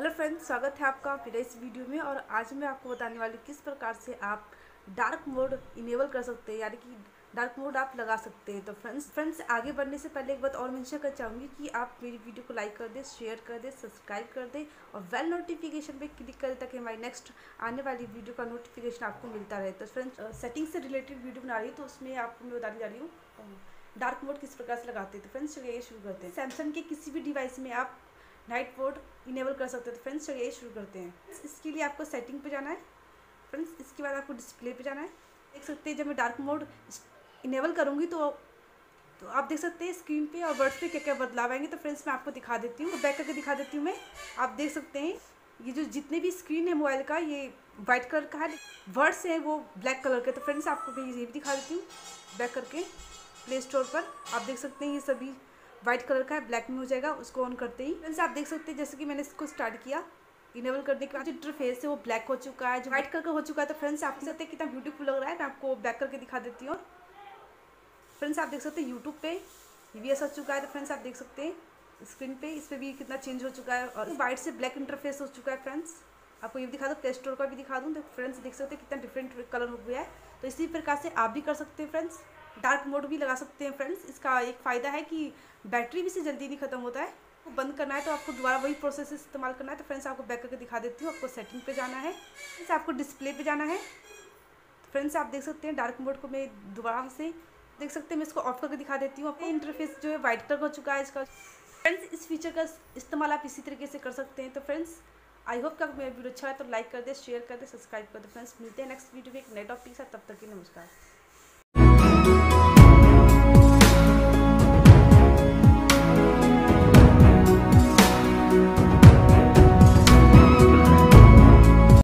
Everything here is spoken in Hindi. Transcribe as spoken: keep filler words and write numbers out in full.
हेलो फ्रेंड्स, स्वागत है आपका मेरे इस वीडियो में। और आज मैं आपको बताने वाली हूँ किस प्रकार से आप डार्क मोड इनेबल कर सकते हैं, यानी कि डार्क मोड आप लगा सकते हैं। तो फ्रेंड्स फ्रेंड्स आगे बढ़ने से पहले एक बात और मेंशन करना चाहूँगी कि आप मेरी वीडियो को लाइक कर दें, शेयर कर दें, सब्सक्राइब कर दें और बेल नोटिफिकेशन पे क्लिक करें ताकि हमारी नेक्स्ट आने वाली वीडियो का नोटिफिकेशन आपको मिलता रहे। तो फ्रेंड्स सेटिंग से रिलेटेड वीडियो बना रही हूँ, तो उसमें आपको मैं बताने जा रही हूँ डार्क मोड किस प्रकार से लगाते हैं। तो फ्रेंड्स चलिए ये शुरू करते हैं। सैमसंग के किसी भी डिवाइस में आप नाइट मोड इनेबल कर सकते हैं। तो फ्रेंड्स चलिए शुरू करते हैं। इसके लिए आपको सेटिंग पे जाना है फ्रेंड्स। इसके बाद आपको डिस्प्ले पे जाना है। देख सकते हैं जब मैं डार्क मोड इनेबल करूँगी तो तो आप देख सकते हैं स्क्रीन पे और वर्ड्स पे क्या क्या बदलाव आएंगे। तो फ्रेंड्स मैं आपको दिखा देती हूँ, तो बैक करके दिखा देती हूँ मैं। आप देख सकते हैं ये जो जितने भी स्क्रीन है मोबाइल का, ये वाइट कलर का है, वर्ड्स हैं वो ब्लैक कलर के। तो फ्रेंड्स आपको मैं ये भी दिखा देती हूँ बैक करके। प्ले स्टोर पर आप देख सकते हैं ये सभी वाइट कलर का है, ब्लैक में हो जाएगा उसको ऑन करते ही। फ्रेंड्स आप देख सकते हैं जैसे कि मैंने इसको स्टार्ट किया इनेबल करने के बाद जो इंटरफेस है वो ब्लैक हो चुका है, जो व्हाइट कलर का हो चुका है। तो फ्रेंड्स आप देख सकते हैं कितना ब्यूटीफुल लग रहा है। मैं आपको बैक करके दिखा देती हूँ। फ्रेंड्स आप देख सकते हैं यूट्यूब पे ये भी ऐसा हो चुका है। तो फ्रेंड्स आप देख सकते हैं स्क्रीन पे इस पर भी कितना चेंज हो चुका है और वाइट से ब्लैक इंटरफेस हो चुका है। फ्रेंड्स आपको ये भी दिखा दूँ, प्ले स्टोर का भी दिखा दूँ। तो फ्रेंड्स देख सकते हैं कितना डिफरेंट कलर हो गया है। तो इसी प्रकार से आप भी कर सकते हैं फ्रेंड्स, डार्क मोड भी लगा सकते हैं फ्रेंड्स। इसका एक फ़ायदा है कि बैटरी भी से जल्दी नहीं खत्म होता है। तो बंद करना है तो आपको दोबारा वही प्रोसेस इस्तेमाल करना है। तो फ्रेंड्स आपको बैक करके दिखा देती हूँ। आपको सेटिंग पे जाना है, फ्रेंड्स आपको डिस्प्ले पे जाना है। तो फ्रेंड्स आप देख सकते हैं डार्क मोड को मैं दोबारा से देख सकते हैं, मैं इसको ऑफ करके दिखा देती हूँ। आपको इंटरफेस जो है वाइट कलर हो चुका है इसका। फ्रेंड्स इस फीचर का इस्तेमाल आप इसी तरीके से कर सकते हैं। तो फ्रेंड्स आई होप कि आपको मेरा वीडियो अच्छा है तो लाइक कर दे, शेयर कर दे, सब्सक्राइब कर दे। फ्रेंड्स मिलते हैं नेक्स्ट वीडियो में एक नए टॉपिक के साथ। तब तक के नमस्कार।